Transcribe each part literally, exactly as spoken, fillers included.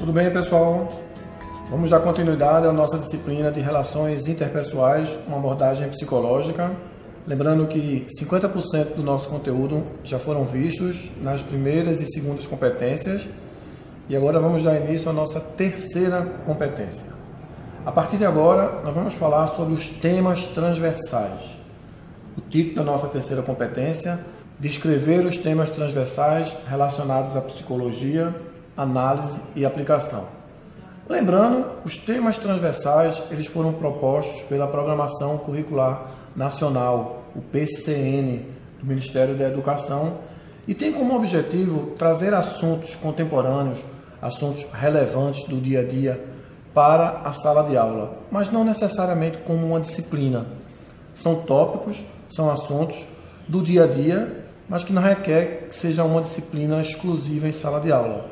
Tudo bem, pessoal? Vamos dar continuidade à nossa disciplina de Relações Interpessoais, uma abordagem psicológica. Lembrando que cinquenta por cento do nosso conteúdo já foram vistos nas primeiras e segundas competências e agora vamos dar início à nossa terceira competência. A partir de agora, nós vamos falar sobre os temas transversais. O título da nossa terceira competência: descrever os temas transversais relacionados à psicologia, análise e aplicação. Lembrando, os temas transversais eles foram propostos pela Programação Curricular Nacional, o P C N, do Ministério da Educação, e tem como objetivo trazer assuntos contemporâneos, assuntos relevantes do dia a dia para a sala de aula, mas não necessariamente como uma disciplina. São tópicos, são assuntos do dia a dia, mas que não requer que seja uma disciplina exclusiva em sala de aula.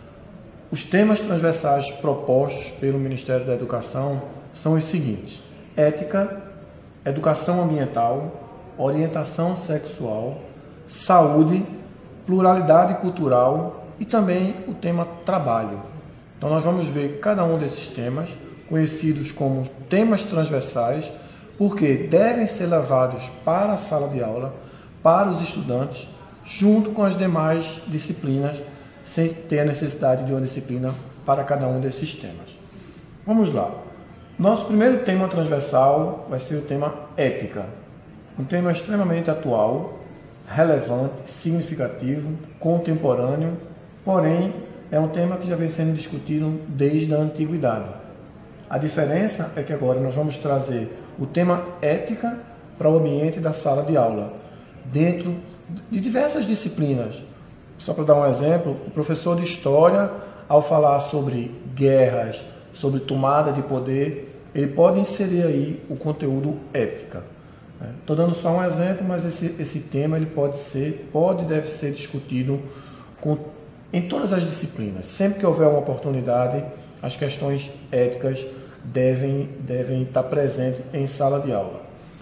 Os temas transversais propostos pelo Ministério da Educação são os seguintes: ética, educação ambiental, orientação sexual, saúde, pluralidade cultural e também o tema trabalho. Então nós vamos ver cada um desses temas, conhecidos como temas transversais, porque devem ser levados para a sala de aula, para os estudantes, junto com as demais disciplinas, sem ter a necessidade de uma disciplina para cada um desses temas. Vamos lá. Nosso primeiro tema transversal vai ser o tema ética. Um tema extremamente atual, relevante, significativo, contemporâneo, porém é um tema que já vem sendo discutido desde a antiguidade. A diferença é que agora nós vamos trazer o tema ética para o ambiente da sala de aula, dentro de diversas disciplinas. Só para dar um exemplo, o professor de História, ao falar sobre guerras, sobre tomada de poder, ele pode inserir aí o conteúdo ética. Estou dando só um exemplo, mas esse, esse tema ele pode ser, pode e deve ser discutido com, em todas as disciplinas. Sempre que houver uma oportunidade, as questões éticas devem, devem estar presentes em sala de aula.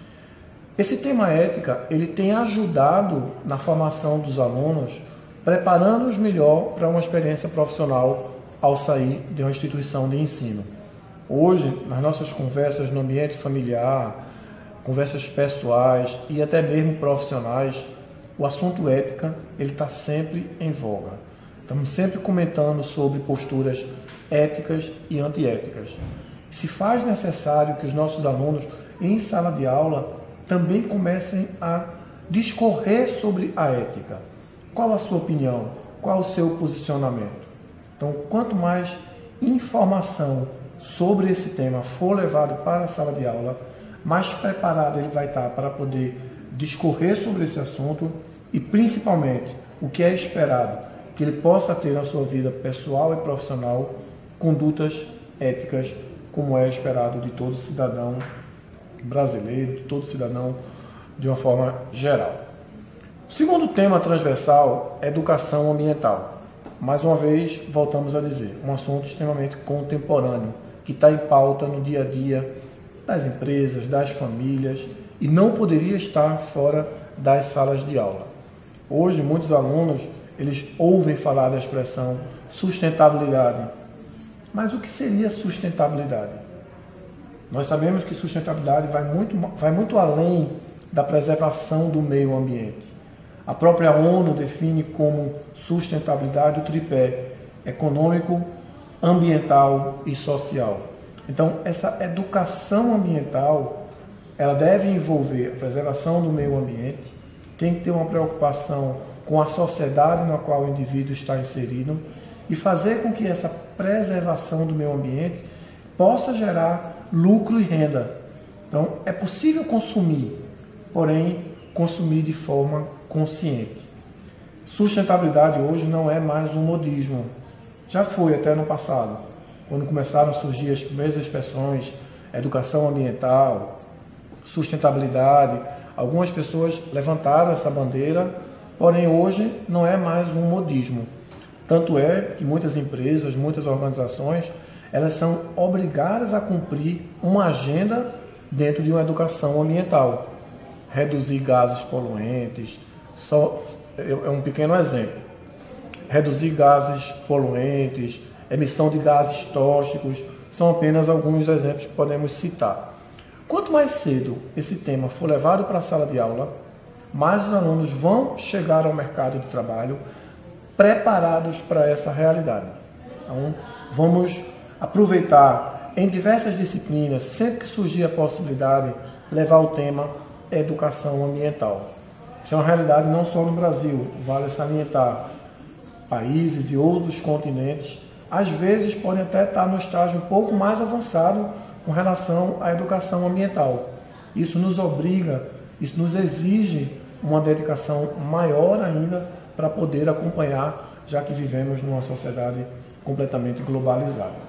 Esse tema ética ele tem ajudado na formação dos alunos, preparando-os melhor para uma experiência profissional ao sair de uma instituição de ensino. Hoje, nas nossas conversas no ambiente familiar, conversas pessoais e até mesmo profissionais, o assunto ética ele está sempre em voga. Estamos sempre comentando sobre posturas éticas e antiéticas. Se faz necessário que os nossos alunos, em sala de aula, também comecem a discorrer sobre a ética. Qual a sua opinião? Qual o seu posicionamento? Então, quanto mais informação sobre esse tema for levado para a sala de aula, mais preparado ele vai estar para poder discorrer sobre esse assunto e, principalmente, o que é esperado, que ele possa ter na sua vida pessoal e profissional condutas éticas, como é esperado de todo cidadão brasileiro, de todo cidadão de uma forma geral. O segundo tema transversal é educação ambiental. Mais uma vez, voltamos a dizer, um assunto extremamente contemporâneo, que está em pauta no dia a dia das empresas, das famílias, e não poderia estar fora das salas de aula. Hoje, muitos alunos, eles ouvem falar da expressão sustentabilidade. Mas o que seria sustentabilidade? Nós sabemos que sustentabilidade vai muito, vai muito além da preservação do meio ambiente. A própria ONU define como sustentabilidade o tripé econômico, ambiental e social. Então, essa educação ambiental, ela deve envolver a preservação do meio ambiente, tem que ter uma preocupação com a sociedade na qual o indivíduo está inserido e fazer com que essa preservação do meio ambiente possa gerar lucro e renda. Então, é possível consumir, porém, consumir de forma consciente. Sustentabilidade hoje não é mais um modismo. Já foi até no passado, quando começaram a surgir as primeiras expressões, educação ambiental, sustentabilidade. Algumas pessoas levantaram essa bandeira, porém hoje não é mais um modismo. Tanto é que muitas empresas, muitas organizações, elas são obrigadas a cumprir uma agenda dentro de uma educação ambiental. Reduzir gases poluentes, só é um pequeno exemplo. Reduzir gases poluentes, emissão de gases tóxicos, são apenas alguns exemplos que podemos citar. Quanto mais cedo esse tema for levado para a sala de aula, mais os alunos vão chegar ao mercado de trabalho preparados para essa realidade. Então, vamos aproveitar em diversas disciplinas, sempre que surgir a possibilidade, levar o tema educação ambiental. Isso é uma realidade não só no Brasil, vale salientar. Países e outros continentes, às vezes, podem até estar no estágio um pouco mais avançado com relação à educação ambiental. Isso nos obriga, isso nos exige uma dedicação maior ainda para poder acompanhar, já que vivemos numa sociedade completamente globalizada.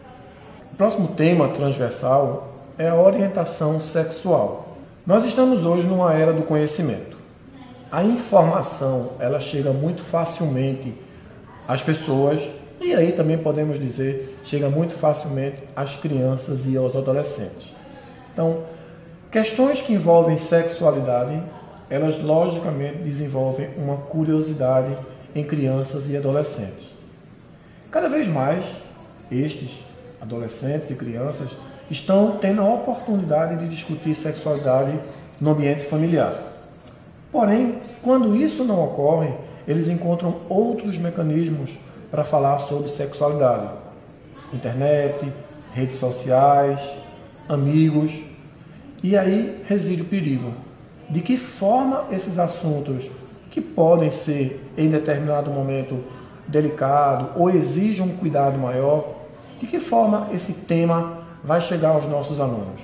O próximo tema transversal é a orientação sexual. Nós estamos hoje numa era do conhecimento. A informação, ela chega muito facilmente às pessoas e aí também podemos dizer, chega muito facilmente às crianças e aos adolescentes. Então, questões que envolvem sexualidade, elas logicamente desenvolvem uma curiosidade em crianças e adolescentes. Cada vez mais, estes adolescentes e crianças estão tendo a oportunidade de discutir sexualidade no ambiente familiar. Porém, quando isso não ocorre, eles encontram outros mecanismos para falar sobre sexualidade. Internet, redes sociais, amigos. E aí reside o perigo. De que forma esses assuntos, que podem ser em determinado momento delicado ou exigem um cuidado maior, de que forma esse tema vai chegar aos nossos alunos?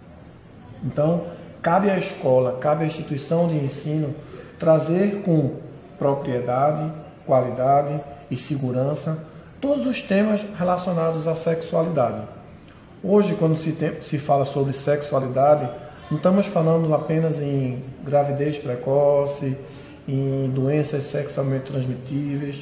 Então, cabe à escola, cabe à instituição de ensino trazer com propriedade, qualidade e segurança todos os temas relacionados à sexualidade. Hoje, quando se, tem, se fala sobre sexualidade, não estamos falando apenas em gravidez precoce, em doenças sexualmente transmitíveis.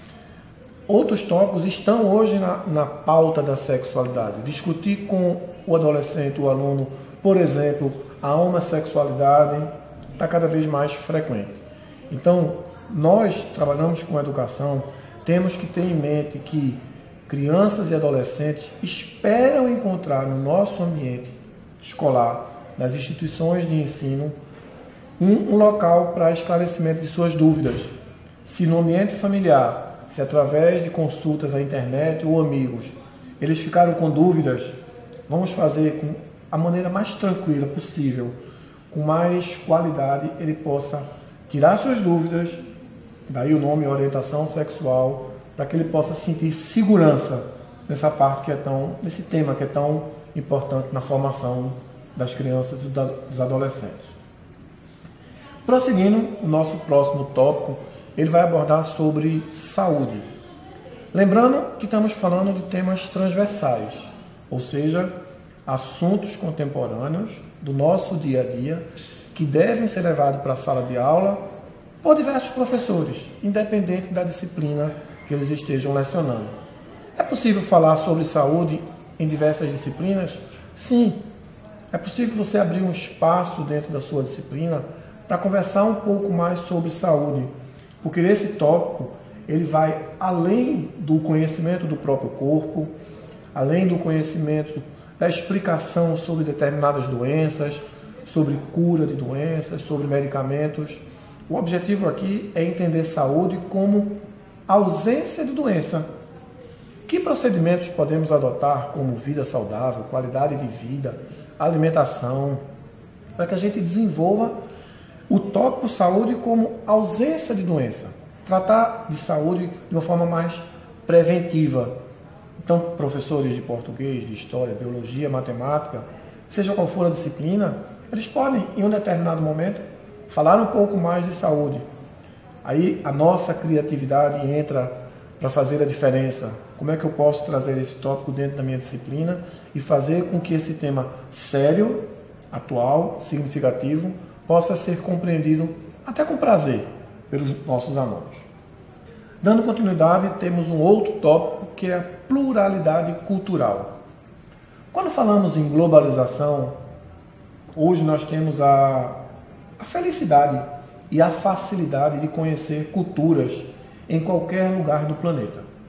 Outros tópicos estão hoje na, na pauta da sexualidade. Discutir com o adolescente, o aluno, por exemplo, a homossexualidade está cada vez mais frequente. Então, nós trabalhamos com educação, temos que ter em mente que crianças e adolescentes esperam encontrar no nosso ambiente escolar, nas instituições de ensino, um, um local para esclarecimento de suas dúvidas. Se no ambiente familiar, se através de consultas à internet ou amigos, eles ficaram com dúvidas, vamos fazer com a maneira mais tranquila possível, com mais qualidade, ele possa tirar suas dúvidas, daí o nome orientação sexual, para que ele possa sentir segurança nessa parte que é tão, nesse tema que é tão importante na formação das crianças e dos adolescentes. Prosseguindo, o nosso próximo tópico, ele vai abordar sobre saúde. Lembrando que estamos falando de temas transversais, ou seja, assuntos contemporâneos do nosso dia a dia que devem ser levados para a sala de aula por diversos professores, independente da disciplina que eles estejam lecionando. É possível falar sobre saúde em diversas disciplinas? Sim. É possível você abrir um espaço dentro da sua disciplina para conversar um pouco mais sobre saúde, porque esse tópico ele vai além do conhecimento do próprio corpo, além do conhecimento da explicação sobre determinadas doenças, sobre cura de doenças, sobre medicamentos. O objetivo aqui é entender saúde como ausência de doença. Que procedimentos podemos adotar como vida saudável, qualidade de vida, alimentação, para que a gente desenvolva o tópico saúde como ausência de doença. Tratar de saúde de uma forma mais preventiva. Então, professores de português, de história, biologia, matemática, seja qual for a disciplina, eles podem, em um determinado momento, falar um pouco mais de saúde. Aí a nossa criatividade entra para fazer a diferença. Como é que eu posso trazer esse tópico dentro da minha disciplina e fazer com que esse tema sério, atual, significativo, possa ser compreendido até com prazer pelos nossos alunos. Dando continuidade, temos um outro tópico que é a pluralidade cultural. Quando falamos em globalização, hoje nós temos a, a felicidade e a facilidade de conhecer culturas em qualquer lugar do planeta.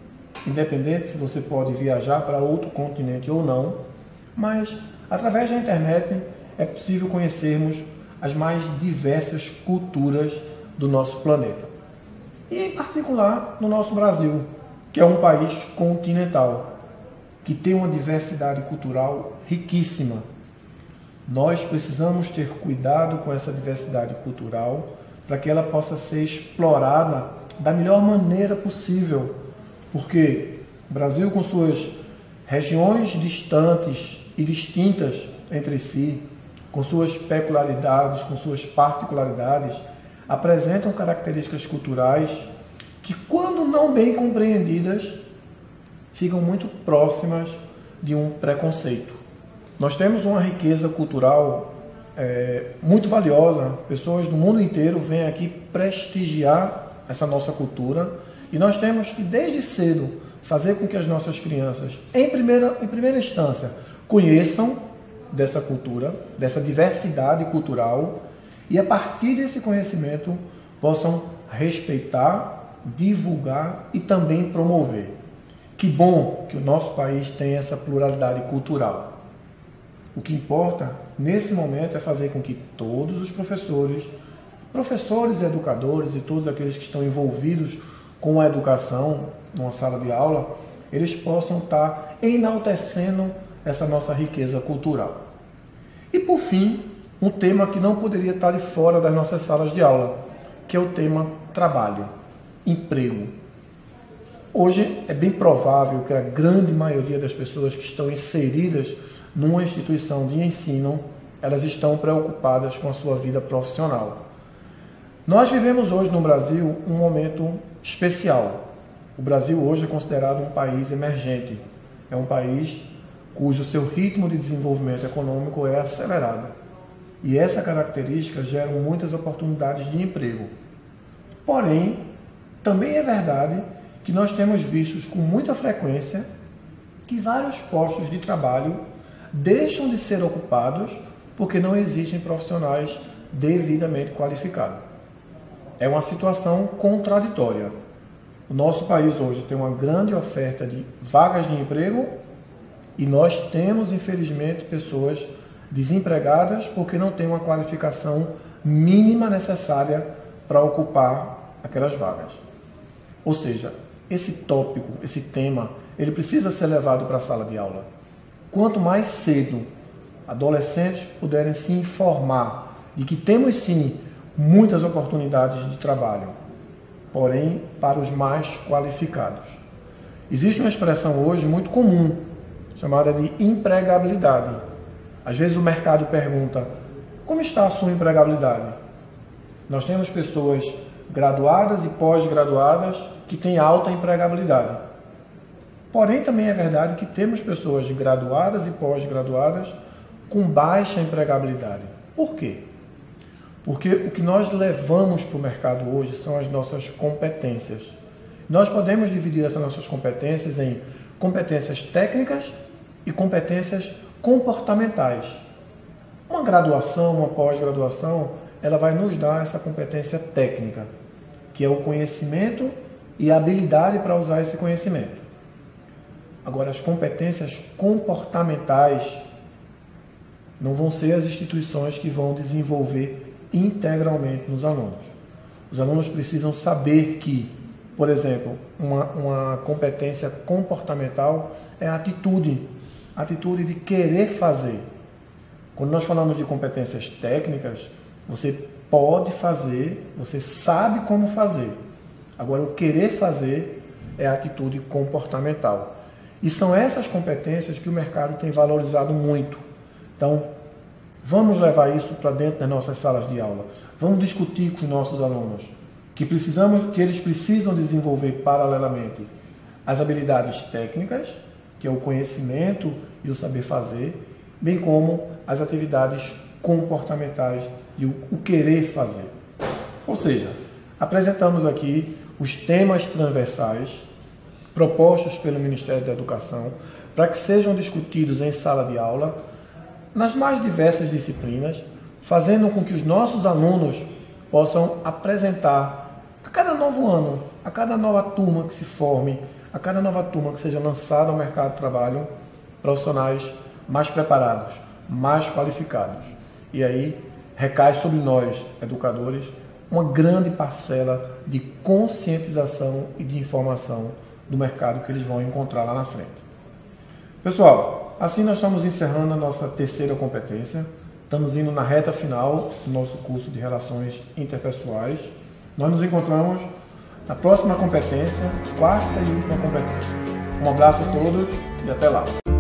independente se você pode viajar para outro continente ou não, mas através da internet é possível conhecermos as mais diversas culturas do nosso planeta. E em particular no nosso Brasil, que é um país continental, que tem uma diversidade cultural riquíssima. Nós precisamos ter cuidado com essa diversidade cultural para que ela possa ser explorada da melhor maneira possível, porque o Brasil, com suas regiões distantes e distintas entre si, com suas peculiaridades, com suas particularidades, apresentam características culturais que, quando não bem compreendidas, ficam muito próximas de um preconceito. Nós temos uma riqueza cultural é, muito valiosa, pessoas do mundo inteiro vêm aqui prestigiar essa nossa cultura e nós temos que, desde cedo, fazer com que as nossas crianças, em primeira, em primeira instância, conheçam dessa cultura, dessa diversidade cultural e, a partir desse conhecimento, possam respeitar, divulgar e também promover. Que bom que o nosso país tem essa pluralidade cultural. O que importa, nesse momento, é fazer com que todos os professores, professores e educadores e todos aqueles que estão envolvidos com a educação numa sala de aula, eles possam estar enaltecendo essa nossa riqueza cultural. E, por fim, um tema que não poderia estar de fora das nossas salas de aula, que é o tema trabalho, emprego. Hoje é bem provável que a grande maioria das pessoas que estão inseridas numa instituição de ensino, elas estão preocupadas com a sua vida profissional. Nós vivemos hoje no Brasil um momento especial. O Brasil hoje é considerado um país emergente. É um país cujo seu ritmo de desenvolvimento econômico é acelerado. E essa característica gera muitas oportunidades de emprego. Porém, também é verdade que nós temos visto com muita frequência que vários postos de trabalho deixam de ser ocupados porque não existem profissionais devidamente qualificados. É uma situação contraditória. O nosso país hoje tem uma grande oferta de vagas de emprego e nós temos, infelizmente, pessoas desempregadas porque não têm uma qualificação mínima necessária para ocupar aquelas vagas. Ou seja, esse tópico, esse tema, ele precisa ser levado para a sala de aula. Quanto mais cedo adolescentes puderem se informar de que temos sim muitas oportunidades de trabalho, porém para os mais qualificados. Existe uma expressão hoje muito comum, chamada de empregabilidade. Às vezes o mercado pergunta, como está a sua empregabilidade? Nós temos pessoas graduadas e pós-graduadas que têm alta empregabilidade. Porém, também é verdade que temos pessoas graduadas e pós-graduadas com baixa empregabilidade. Por quê? Porque o que nós levamos para o mercado hoje são as nossas competências. Nós podemos dividir essas nossas competências em competências técnicas e competências comportamentais. Uma graduação, uma pós-graduação, ela vai nos dar essa competência técnica, que é o conhecimento e a habilidade para usar esse conhecimento. Agora, as competências comportamentais não vão ser as instituições que vão desenvolver integralmente nos alunos. Os alunos precisam saber que, por exemplo, uma, uma competência comportamental é a atitude, a atitude de querer fazer. Quando nós falamos de competências técnicas, você pode fazer, você sabe como fazer. Agora, o querer fazer é a atitude comportamental. E são essas competências que o mercado tem valorizado muito. Então, vamos levar isso para dentro das nossas salas de aula. Vamos discutir com os nossos alunos que, precisamos, que eles precisam desenvolver paralelamente as habilidades técnicas, que é o conhecimento e o saber fazer, bem como as atividades comportamentais e o, o querer fazer. Ou seja, apresentamos aqui os temas transversais propostos pelo Ministério da Educação para que sejam discutidos em sala de aula nas mais diversas disciplinas, fazendo com que os nossos alunos possam apresentar a cada novo ano, a cada nova turma que se forme, a cada nova turma que seja lançada ao mercado de trabalho, profissionais mais preparados, mais qualificados. E aí recai sobre nós, educadores, uma grande parcela de conscientização e de informação do mercado que eles vão encontrar lá na frente. Pessoal, assim nós estamos encerrando a nossa terceira competência. Estamos indo na reta final do nosso curso de Relações Interpessoais. Nós nos encontramos na próxima competência, quarta e última competência. Um abraço a todos e até lá.